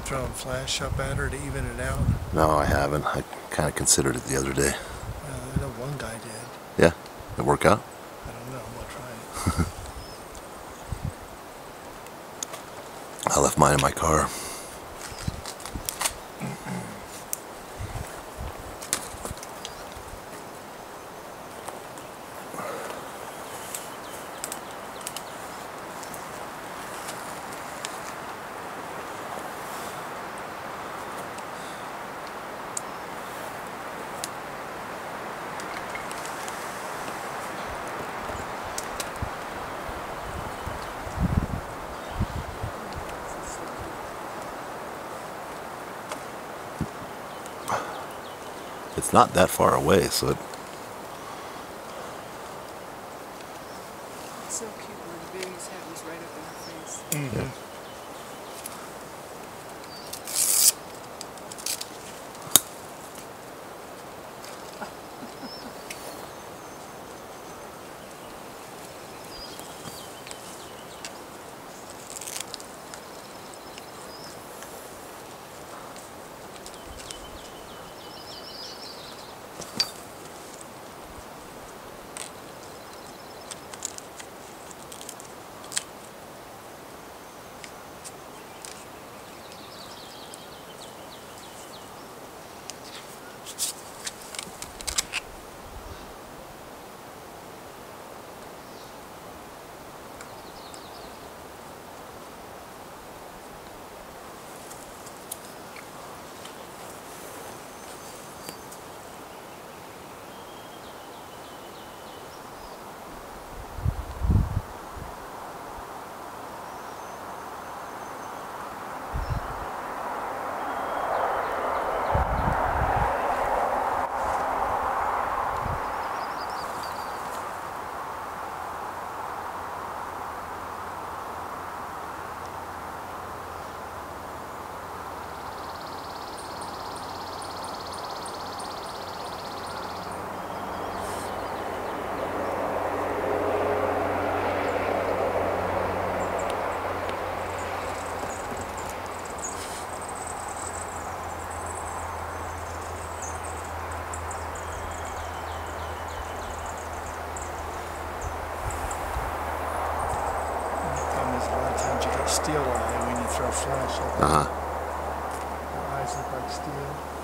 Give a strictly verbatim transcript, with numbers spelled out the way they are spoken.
throwing flash up at her to even it out? No, I haven't. I kind of considered it the other day. Uh, I know one guy did. Yeah? It work out? I don't know. We'll try it. I left mine in my car. It's not that far away, so it... It's so cute when the baby's head was right up in her face. Mm-hmm. Yeah. Steel eye when you throw flash up. Uh-huh. Her eyes look like steel.